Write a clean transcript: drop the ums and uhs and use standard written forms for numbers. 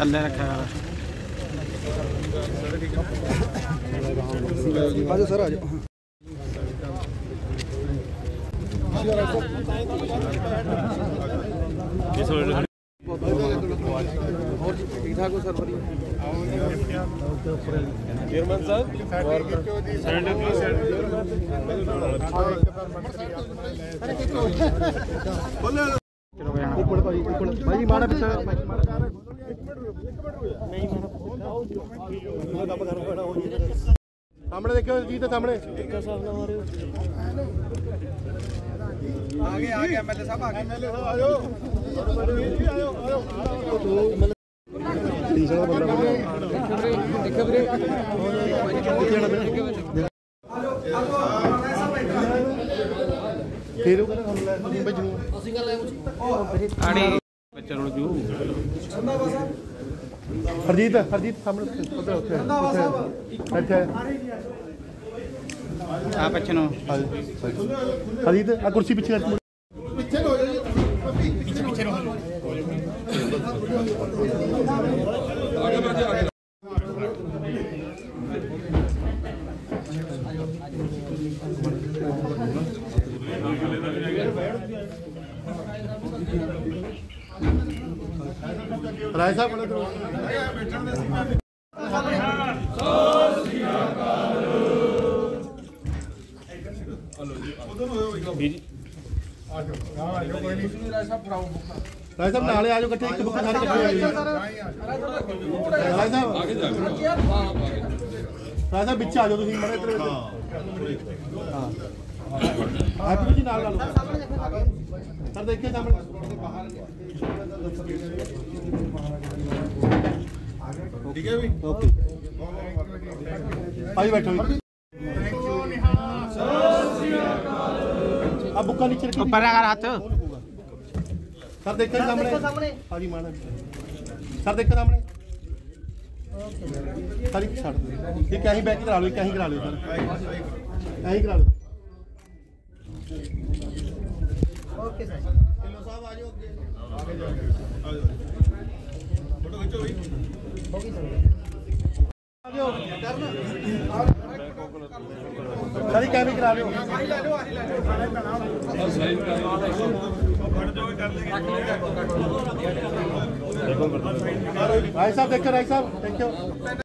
थल्ले रखा आज सर आज और ठीक ठाक हो सर बढ़िया चेयरमैन साहब भाई माड़ा सामने देखो जी तो सामने आगे आगे एमएलए साहब आगे एमएलए साहब आयो हरजीत हरजीत सामने आप अच्छे नो हरजीत आ कुर्सी पीछे राय साहब राय साहब नाले आ जाओ इकट्ठे एक बुक सारे राय साहब राय साहब बिच आ जाओ तुसीं माड़ा इधर हां हैप्पी जी नाल ला लो सर देखिए सामने ठीक है भी ओके भाई बैठो अब बुक्का नीचे रखो ऊपर अगर हाथ सर देखो सामने हाजी मान सर देखो सामने सर छाड़ दो ये क्या ही बैक करा लो क्या ही करा लो सर यही करा लो ओके सर किलो साहब आ जाओ आगे जाओ फोटो खींचो भाई होगी सर आ जाओ करना सारी क्या भी करा लो सारी ले लो सारी कर लो फड़ जो कर लेंगे भाई साहब देखो भाई साहब देखो